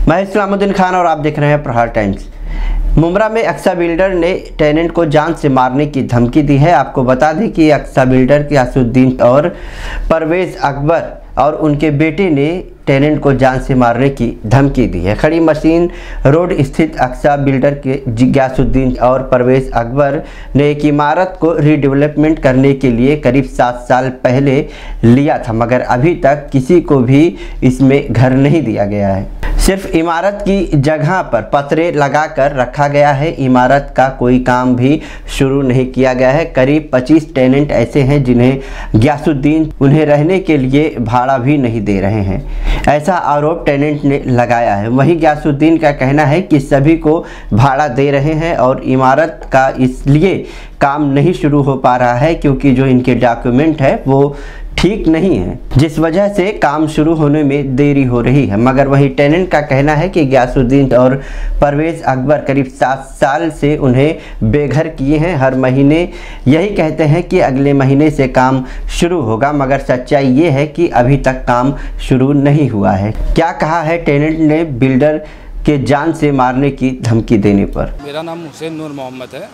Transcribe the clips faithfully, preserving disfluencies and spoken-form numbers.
मैं इस्लामुद्दीन खान और आप देख रहे हैं प्रहार टाइम्स। मुमरा में अक्सा बिल्डर ने टेनेंट को जान से मारने की धमकी दी है। आपको बता दें कि अक्सा बिल्डर गियासुद्दीन और परवेज़ अकबर और उनके बेटे ने टेनेंट को जान से मारने की धमकी दी है। खड़ी मशीन रोड स्थित अक्सा बिल्डर के गियासुद्दीन और परवेज़ अकबर ने एक इमारत को रीडेवलपमेंट करने के लिए करीब सात साल पहले लिया था, मगर अभी तक किसी को भी इसमें घर नहीं दिया गया है। सिर्फ इमारत की जगह पर पतरे लगाकर रखा गया है। इमारत का कोई काम भी शुरू नहीं किया गया है। करीब पच्चीस टेनेंट ऐसे हैं जिन्हें गियासुद्दीन उन्हें रहने के लिए भाड़ा भी नहीं दे रहे हैं, ऐसा आरोप टेनेंट ने लगाया है। वहीं गियासुद्दीन का कहना है कि सभी को भाड़ा दे रहे हैं और इमारत का इसलिए काम नहीं शुरू हो पा रहा है क्योंकि जो इनके डॉक्यूमेंट है वो ठीक नहीं है, जिस वजह से काम शुरू होने में देरी हो रही है। मगर वही टेनेंट का कहना है कि गियासुद्दीन और परवेज़ अकबर करीब सात साल से उन्हें बेघर किए हैं। हर महीने यही कहते हैं कि अगले महीने से काम शुरू होगा, मगर सच्चाई ये है कि अभी तक काम शुरू नहीं हुआ है। क्या कहा है टेनेंट ने बिल्डर के जान से मारने की धमकी देने पर? मेरा नाम हुसैन नूर मोहम्मद है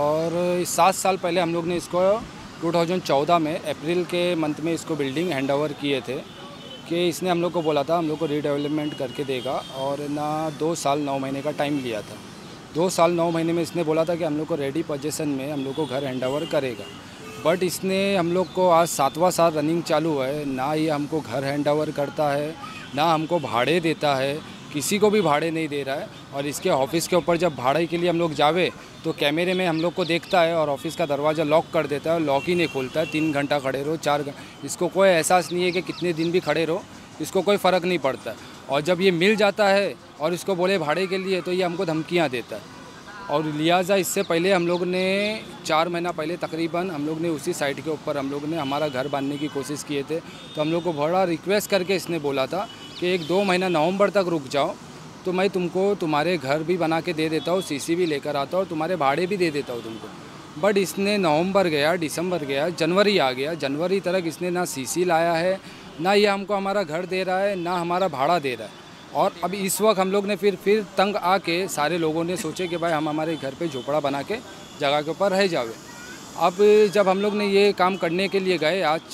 और सात साल पहले हम लोग ने इसको दो हज़ार चौदह में अप्रैल के मंथ में इसको बिल्डिंग हैंड ओवर किए थे कि इसने हम लोग को बोला था हम लोग को रीडेवलपमेंट करके देगा और ना दो साल नौ महीने का टाइम लिया था। दो साल नौ महीने में इसने बोला था कि हम लोग को रेडी पोजीशन में हम लोग को घर हैंड ओवर करेगा, बट इसने हम लोग को आज सातवां साल रनिंग चालू है, ना ये हमको घर हैंड ओवर करता है, ना हमको भाड़े देता है, किसी को भी भाड़े नहीं दे रहा है। और इसके ऑफिस के ऊपर जब भाड़े के लिए हम लोग जावे तो कैमरे में हम लोग को देखता है और ऑफिस का दरवाज़ा लॉक कर देता है, लॉक ही नहीं खोलता है। तीन घंटा खड़े रहो, चार घंटा, इसको कोई एहसास नहीं है कि कितने दिन भी खड़े रहो, इसको कोई फ़र्क नहीं पड़ता है। और जब ये मिल जाता है और इसको बोले भाड़े के लिए तो ये हमको धमकियाँ देता है। और लिहाजा इससे पहले हम लोग ने चार महीना पहले तकरीबन हम लोग ने उसी साइट के ऊपर हम लोग ने हमारा घर बांधने की कोशिश किए थे, तो हम लोग को बड़ा रिक्वेस्ट करके इसने बोला था कि एक दो महीना नवंबर तक रुक जाओ तो मैं तुमको तुम्हारे घर भी बना के दे देता हूँ, सीसी भी लेकर आता हूँ और तुम्हारे भाड़े भी दे देता हूँ तुमको। बट इसने नवंबर गया, दिसंबर गया, जनवरी आ गया, जनवरी तक इसने ना सीसी लाया है, ना ये हमको हमारा घर दे रहा है, ना हमारा भाड़ा दे रहा है। और अब इस वक्त हम लोग ने फिर फिर तंग आके सारे लोगों ने सोचे कि भाई हम हमारे घर पे झोपड़ा बना के जगह के ऊपर रह जावे। अब जब हम लोग ने ये काम करने के लिए गए आज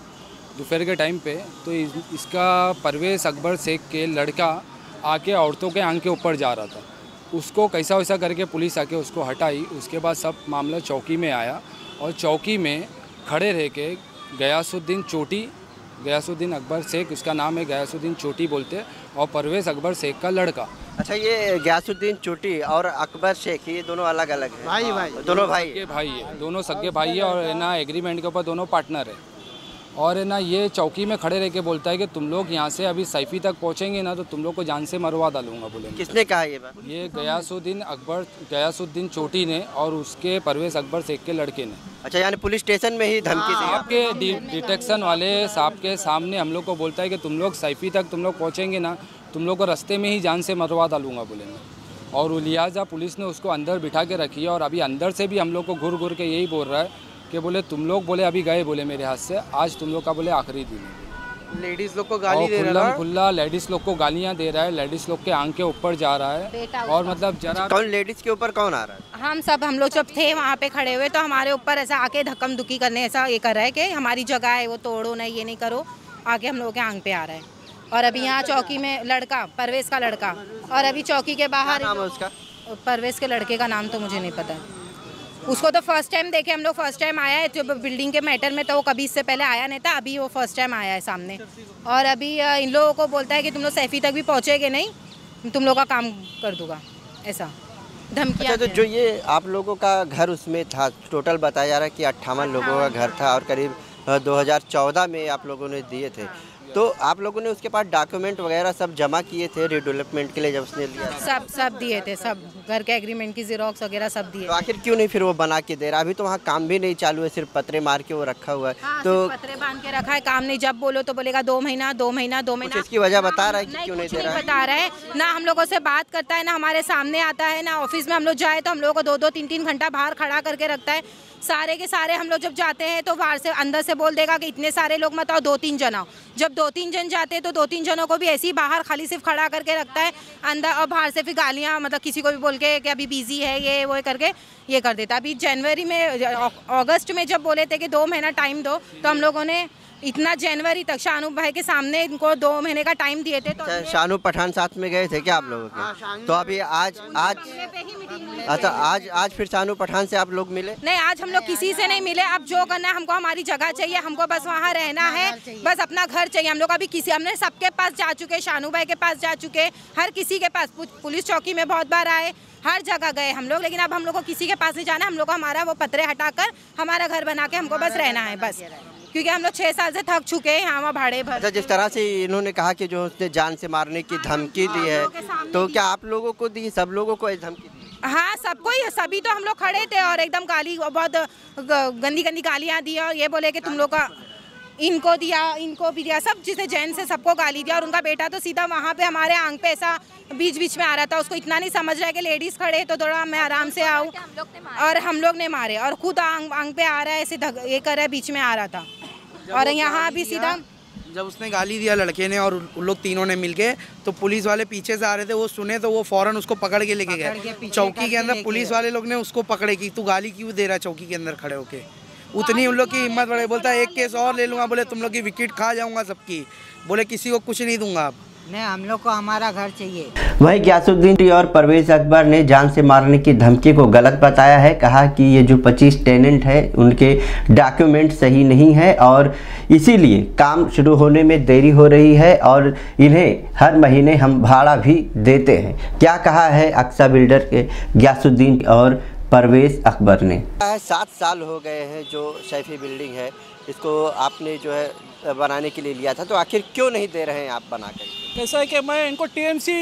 दोपहर के टाइम पे, तो इस, इसका परवेज़ अकबर शेख के लड़का आके औरतों के आंख के ऊपर जा रहा था। उसको कैसा वैसा करके पुलिस आके उसको हटाई। उसके बाद सब मामला चौकी में आया और चौकी में खड़े रह के गियासुद्दीन चोटी, गियासुद्दीन अकबर शेख उसका नाम है, गियासुद्दीन चोटी बोलते, और परवेज़ अकबर शेख का लड़का। अच्छा, ये गियासुद्दीन चोटी और अकबर शेख ये दोनों अलग अलग हैं? भाई भाई दोनों भाई के भाई है, दोनों सगे भाई है और ना एग्रीमेंट के ऊपर दोनों पार्टनर है। और ना ये चौकी में खड़े रह के बोलता है कि तुम लोग यहाँ से अभी सैफी तक पहुँचेंगे ना तो तुम लोग को जान से मरवा डालूंगा। बोले किसने कहा ये बात? ये गियासुद्दीन अकबर गियासुद्दीन चोटी ने और उसके परवेज़ अकबर शेख के लड़के ने। अच्छा, यानी पुलिस स्टेशन में ही धमकी दी? आपके डिटेक्शन वाले साहब के सामने हम लोग को बोलता है कि तुम लोग सैफी तक तुम लोग पहुँचेंगे ना, तुम लोग को रास्ते में ही जान से मरवा डालूंगा बोले मैं। और लिहाजा पुलिस ने उसको अंदर बिठा के रखी है और अभी अंदर से भी हम लोग को घुर घुर के यही बोल रहा है कि बोले तुम लोग बोले अभी गए बोले मेरे हाथ से, आज तुम लोग का बोले आखिरी दिन है। लेडीज़ लोग को गाली दे रहा है, खुला लेडीज़ लोग को गालियाँ दे रहा है, लेडीज़ लोग के आंख के ऊपर जा रहा है। और मतलब जरा कौन लेडीज़ के ऊपर कौन आ रहा है? हम सब हम लोग जब थे वहाँ पे खड़े हुए तो हमारे ऊपर ऐसा आके धक्कम दुक्की करने ऐसा ये कर रहा है कि हमारी जगह है वो तोड़ो नहीं, ये नहीं करो, आके हम लोगों के आंख पे आ रहा है। और अभी यहाँ चौकी में लड़का, परवेज़ का लड़का, और अभी चौकी के बाहर नाम है उसका? परवेज़ के लड़के का नाम तो मुझे नहीं पता। उसको तो फर्स्ट टाइम देखे हम लोग, फर्स्ट टाइम आया है जो बिल्डिंग के मैटर में, तो वो कभी इससे पहले आया नहीं था, अभी वो फर्स्ट टाइम आया है सामने। और अभी इन लोगों को बोलता है कि तुम लोग सैफी तक भी पहुँचेगे नहीं, तुम लोग का काम कर दूंगा, ऐसा धमकियाँ। अच्छा, तो जो ये आप लोगों का घर उसमें था, टोटल बताया जा रहा है कि अट्ठावन लोगों का घर था और करीब दो हज़ार चौदह में आप लोगों ने दिए थे, तो आप लोगों ने उसके पास डॉक्यूमेंट वगैरह सब जमा किए थे रीडेवलपमेंट के लिए जब उसने लिया? सब सब दिए थे, सब घर के एग्रीमेंट की ज़ेरॉक्स वगैरह सब दिए। तो आखिर क्यों नहीं फिर वो बना के दे रहा? अभी तो वहाँ काम भी नहीं चालू है, सिर्फ पतरे मार के वो रखा हुआ है। हाँ, तो पतरे बांध के रखा है, काम नहीं, जब बोलो तो बोलेगा दो महीना दो महीना दो महीना। इसकी वजह बता रहा है कि क्यों नहीं दे रहा है? बता रहा है ना, हम लोगों से बात करता है ना हमारे सामने आता है ना, ऑफिस में हम लोग जाए तो हम लोगों को दो दो तीन तीन घंटा बाहर खड़ा करके रखता है। सारे के सारे हम लोग जब जाते हैं तो बाहर से अंदर से बोल देगा कि इतने सारे लोग मत आओ, दो तीन जन आओ। जब दो तीन जन जाते हैं तो दो तीन जनों को भी ऐसे ही बाहर खाली सिर्फ खड़ा करके रखता है अंदर, और बाहर से फिर गालियाँ, मतलब किसी को भी बोल के कि अभी बिजी है ये वो करके ये कर देता। अभी जनवरी में अगस्त में जब बोले थे कि दो महीना टाइम दो, तो हम लोगों ने इतना जनवरी तक शानू भाई के सामने इनको दो महीने का टाइम दिए थे। तो शानू पठान साथ में गए थे क्या आप लोगों के? तो अभी आज आज अच्छा आज आज फिर शानू पठान से आप लोग मिले? नहीं, आज हम लोग किसी से नहीं मिले। अब जो करना है, हमको हमारी जगह चाहिए, हमको बस वहाँ रहना है, बस अपना घर चाहिए हम लोग। अभी किसी हमने सबके पास जा चुके, शानू भाई के पास जा चुके, हर किसी के पास, पुलिस चौकी में बहुत बार आए, हर जगह गए हम लोग, लेकिन अब हम लोग को किसी के पास नहीं जाना। हम लोग को हमारा वो पत्रे हटाकर हमारा घर बना के हमको बस रहना है बस, क्योंकि हम लोग छह साल से थक चुके हैं यहाँ वहाँ भाड़े भर। अच्छा, जिस तरह से इन्होंने कहा कि जो उसने जान से मारने की धमकी दी है, तो क्या आप लोगों को दी, सब लोगों को धमकी दी? हाँ, सबको ही, सभी तो हम लोग खड़े थे और एकदम गाली, बहुत गंदी गंदी गालियाँ दी और ये बोले कि तुम लोग का इनको दिया, इनको भी दिया, सब जिसे जैन से सबको गाली दिया। और उनका बेटा तो सीधा वहाँ पे हमारे आंख पे ऐसा बीच बीच में आ रहा था, उसको इतना नहीं समझ रहा है कि लेडीज खड़े तो थोड़ा मैं आराम से आऊँ, और हम लोग ने मारे, और खुद आंख आंख पे आ रहा है, ऐसे ये कर रहा है, बीच में आ रहा था। और यहाँ भी सीधा जब उसने गाली दिया लड़के ने और उन लोग तीनों ने मिलके, तो पुलिस वाले पीछे से आ रहे थे, वो सुने तो वो फौरन उसको पकड़ के लेके गए चौकी के अंदर। पुलिस वाले लोग ने उसको पकड़े कि तू गाली क्यों दे रहा है चौकी के अंदर खड़े होके। उतनी उन लोग की हिम्मत बढ़े, बोलता है एक केस और ले लूँगा, बोले तुम लोग की विकेट खा जाऊँगा सबकी, बोले किसी को कुछ नहीं दूंगा। अब नहीं, हम लोग को हमारा घर चाहिए। वहीं ग्यासुद्दीन और परवेज अकबर ने जान से मारने की धमकी को गलत बताया है। कहा कि ये जो पच्चीस टेनेंट है उनके डॉक्यूमेंट सही नहीं है और इसीलिए काम शुरू होने में देरी हो रही है और इन्हें हर महीने हम भाड़ा भी देते हैं। क्या कहा है अक्सा बिल्डर के ग्यासुद्दीन और परवेज अकबर ने? सात साल हो गए हैं जो सैफी बिल्डिंग है, इसको आपने जो है बनाने के लिए लिया था, तो आखिर क्यों नहीं दे रहे हैं आप बना कर? ऐसा है कि मैं इनको टीएमसी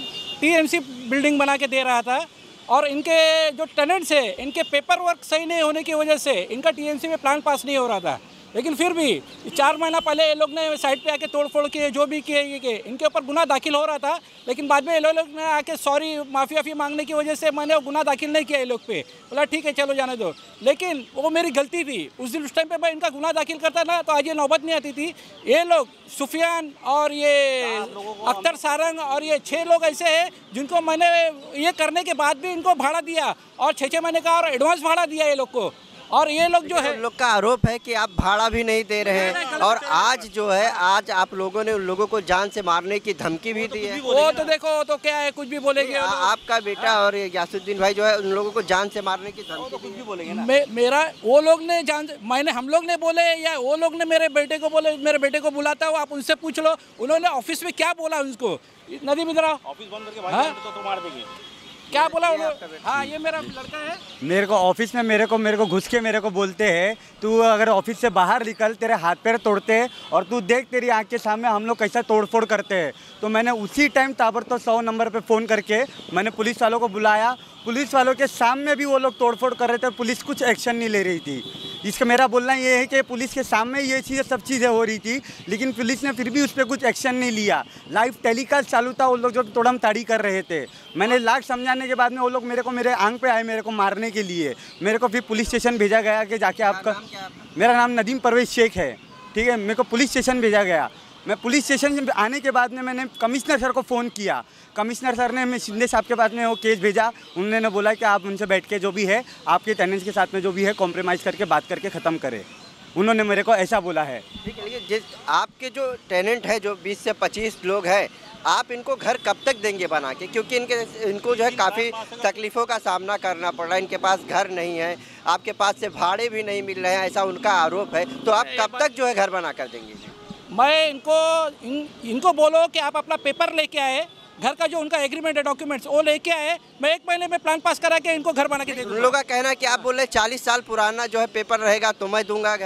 टीएमसी बिल्डिंग बना के दे रहा था और इनके जो टेनेंट्स है इनके पेपर वर्क सही नहीं होने की वजह से इनका टीएमसी में प्लान पास नहीं हो रहा था। लेकिन फिर भी चार महीना पहले ये लोग ने साइड पे आके तोड़फोड़ किए, जो भी किए ये के इनके ऊपर गुना दाखिल हो रहा था। लेकिन बाद में ये लोग ने आके सॉरी माफ़ी वाफ़ी मांगने की वजह से मैंने गुना दाखिल नहीं किया ये लोग पे, बोला ठीक है चलो जाने दो। लेकिन वो मेरी गलती थी, उस दिन उस टाइम पे मैं इनका गुना दाखिल करता ना तो आज ये नौबत नहीं आती थी। ये लोग सुफियान और ये अख्तर सारंग और ये छः लोग ऐसे हैं जिनको मैंने ये करने के बाद भी इनको भाड़ा दिया और छः छः महीने का और एडवांस भाड़ा दिया ये लोग को। और ये लोग जो है लोग का आरोप है कि आप भाड़ा भी नहीं दे रहे हैं और आज जो है आज आप लोगों ने उन लोगों को जान से मारने की धमकी भी दी है। वो तो देखो तो क्या है, कुछ भी बोलेंगे। आपका बेटा और ये ग्यासुद्दीन भाई जो है उन लोगों को जान से मारने की धमकी तो कुछ भी बोलेंगे ना। मे, मेरा वो लोग ने जान मैंने हम लोग ने बोले या वो लोग ने मेरे बेटे को बोले, मेरे बेटे को बुलाता हो आप उनसे पूछ लो उन्होंने ऑफिस में क्या बोला उनको। नदी मिद्रा ऑफिस बंद करके भाई तो, तो मार देंगे क्या बोला उन्होंने। हाँ ये मेरा लड़का है, मेरे को ऑफिस में मेरे को मेरे को घुस के मेरे को बोलते हैं तू अगर ऑफिस से बाहर निकल तेरे हाथ पैर तोड़ते हैं और तू देख तेरी आंख के सामने हम लोग कैसा तोड़फोड़ करते हैं। तो मैंने उसी टाइम ताबड़तोड़ सौ नंबर पे फ़ोन करके मैंने पुलिस वालों को बुलाया। पुलिस वालों के सामने भी वो लोग तोड़फोड़ कर रहे थे, पुलिस कुछ एक्शन नहीं ले रही थी। इसका मेरा बोलना ये है कि पुलिस के सामने ये चीज़ें सब चीज़ें हो रही थी लेकिन पुलिस ने फिर भी उस पर कुछ एक्शन नहीं लिया। लाइव टेलीकास्ट चालू था, वो लोग जो तोड़म ताड़ी कर रहे थे। मैंने लाख समझाने के बाद में वो लोग मेरे को मेरे आंख पे आए मेरे को मारने के लिए। मेरे को फिर पुलिस स्टेशन भेजा गया कि जाके आपका, मेरा नाम नदीम परवेज शेख है, ठीक है। मेरे को पुलिस स्टेशन भेजा गया। मैं पुलिस स्टेशन आने के बाद में मैंने कमिश्नर सर को फ़ोन किया। कमिश्नर सर ने मैं शिंदे साहब के पास में वो केस भेजा। उन्होंने बोला कि आप उनसे बैठ के जो भी है आपके टेनेंट्स के साथ में जो भी है कॉम्प्रोमाइज़ करके बात करके ख़त्म करें। उन्होंने मेरे को ऐसा बोला है। ठीक है, जिस आपके जो टेनेंट है जो बीस से पच्चीस लोग हैं, आप इनको घर कब तक देंगे बना के? क्योंकि इनके इनको जो है काफ़ी तकलीफ़ों का सामना करना पड़ रहा है। इनके पास घर नहीं है, आपके पास से भाड़े भी नहीं मिल रहे हैं, ऐसा उनका आरोप है। तो आप कब तक जो है घर बना कर देंगे? मैं इनको इन, इनको बोलो कि आप अपना पेपर लेके आए, घर का जो उनका एग्रीमेंट है डॉक्यूमेंट्स वो लेके आए, मैं एक महीने में प्लान पास करा के इनको घर बना के दे दूँगा। उन लोगों का कहना है कि आप बोल रहे चालीस साल पुराना जो है पेपर रहेगा तो मैं दूंगा घर।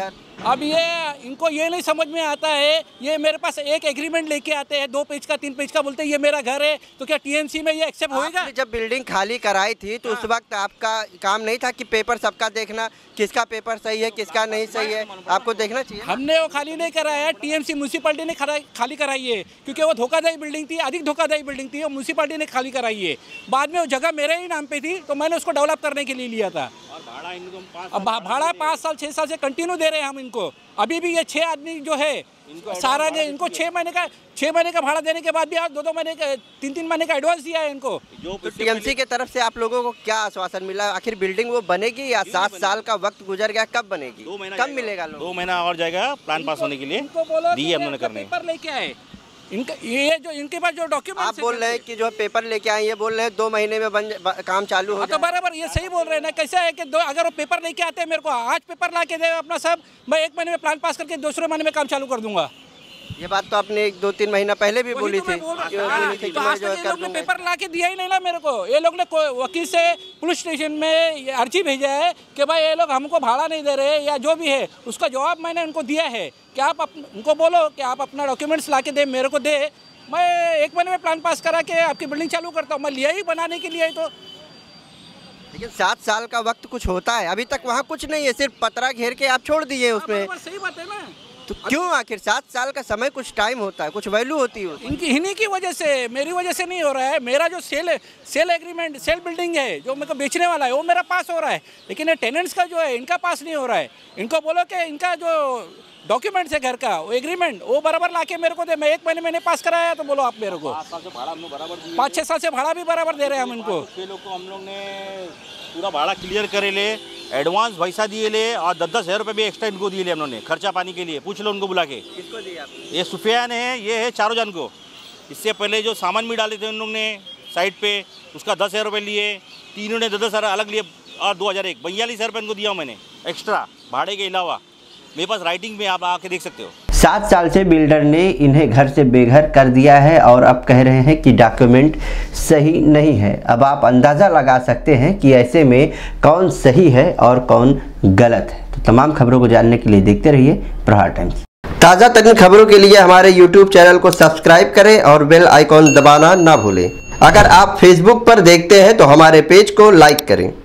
अब ये इनको ये नहीं समझ में आता है, ये मेरे पास एक एग्रीमेंट लेके आते हैं दो पेज का तीन पेज का, बोलते हैं ये मेरा घर है, तो क्या टीएमसी में ये एक्सेप्ट होएगा? जब बिल्डिंग खाली कराई थी तो उस वक्त आपका काम नहीं था कि पेपर सबका देखना, किसका पेपर सही है किसका नहीं सही है, आपको देखना चाहिए। हमने वो खाली नहीं कराया, टीएमसी म्यूनसिपैलिटी ने खाली कराई है, क्योंकि वो धोखाधड़ी बिल्डिंग थी, अधिक धोखाधड़ी बिल्डिंग थी, वो म्यूनसिपैलिटी ने खाली कराई है। बाद में वो जगह मेरे ही नाम पे थी तो मैंने उसको डेवलप करने के लिए लिया था। अब भाड़ा पाँच साल छः साल से कंटिन्यू दे रहे हैं हम इनको। अभी भी ये छः आदमी जो है सारा ने इनको छः महीने का छः महीने का भाड़ा देने के बाद भी आज दो दो महीने का तीन तीन महीने का एडवांस दिया है इनको। तो टीएमसी के तरफ से आप लोगों को क्या आश्वासन मिला? आखिर बिल्डिंग वो बनेगी या सात साल का वक्त गुजर गया, कब बनेगी, कब मिलेगा? दो महीना और जाएगा प्लान पास होने के लिए, दिए हमने करने पेपर लेके आए इनका, ये जो इनके पास जो डॉक्यूमेंट आप बोल रहे हैं कि जो पेपर लेके आए, ये बोल रहे हैं दो महीने में बन काम चालू हो तो बराबर ये सही बोल रहे हैं ना। कैसे है कि दो अगर वो पेपर लेके आते हैं मेरे को आज पेपर ला के दे अपना सब, मैं एक महीने में प्लान पास करके दूसरे महीने में काम चालू कर दूंगा। ये बात तो आपने एक दो तीन महीना पहले भी बोली थी। पेपर ला के दिया ही नहीं ना मेरे को। ये लोग ने वकील से पुलिस स्टेशन में अर्जी भेजा है कि भाई ये लोग हमको भाड़ा नहीं दे रहे या जो भी है, उसका जवाब मैंने उनको दिया है कि आप उनको बोलो कि आप अपना डॉक्यूमेंट्स ला के दे मेरे को दे, मैं एक महीने में प्लान पास करा के आपकी बिल्डिंग चालू करता हूँ। मैं लिया ही बनाने के लिए तो। लेकिन सात साल का वक्त कुछ होता है, अभी तक वहाँ कुछ नहीं है, सिर्फ पतरा घेर के आप छोड़ दिए उसमें। सही बात है ना, तो क्यों? आखिर सात साल का समय, कुछ टाइम होता है, कुछ वैल्यू होती है। इनकी इन्हीं की वजह से, मेरी वजह से नहीं हो रहा है। मेरा जो sale sale agreement sale building है जो मेरे को बेचने वाला है वो मेरा पास हो रहा है, लेकिन ये टेनेंट्स का जो है इनका पास नहीं हो रहा है। इनको बोलो कि इनका जो डॉक्यूमेंट्स है घर का वो एग्रीमेंट वो बराबर लाके मेरे को दे। मैं एक महीने मैंने पास कराया तो बोलो आप मेरे को पाँच छः साल से भाड़ा भी बराबर दे रहे हैं हम इनको। लोग को हम लोग ने पूरा भाड़ा क्लियर करे ले, एडवांस पैसा दिए ले और दस दस हज़ार रुपये भी एक्स्ट्रा इनको दिए ले हम लोग ने खर्चा पानी के लिए। पूछ लो उनको बुला के। किसको दिए आपने? ये सुफियान है, ये है चारों जन को। इससे पहले जो सामान भी डाले थे उन लोग ने साइड पे, उसका दस हज़ार रुपये लिए, तीनों ने दस दस हज़ार अलग लिए और दो हज़ार एक बयालीस हज़ार रुपये इनको दिया मैंने एक्स्ट्रा भाड़े के अलावा। मेरे पास राइटिंग में आप आके देख सकते हो। सात साल से बिल्डर ने इन्हें घर से बेघर कर दिया है और अब कह रहे हैं कि डॉक्यूमेंट सही नहीं है। अब आप अंदाज़ा लगा सकते हैं कि ऐसे में कौन सही है और कौन गलत है। तो तमाम खबरों को जानने के लिए देखते रहिए प्रहार टाइम्स। ताज़ा तरीन खबरों के लिए हमारे यूट्यूब चैनल को सब्सक्राइब करें और बेल आइकॉन दबाना ना भूलें। अगर आप फेसबुक पर देखते हैं तो हमारे पेज को लाइक करें।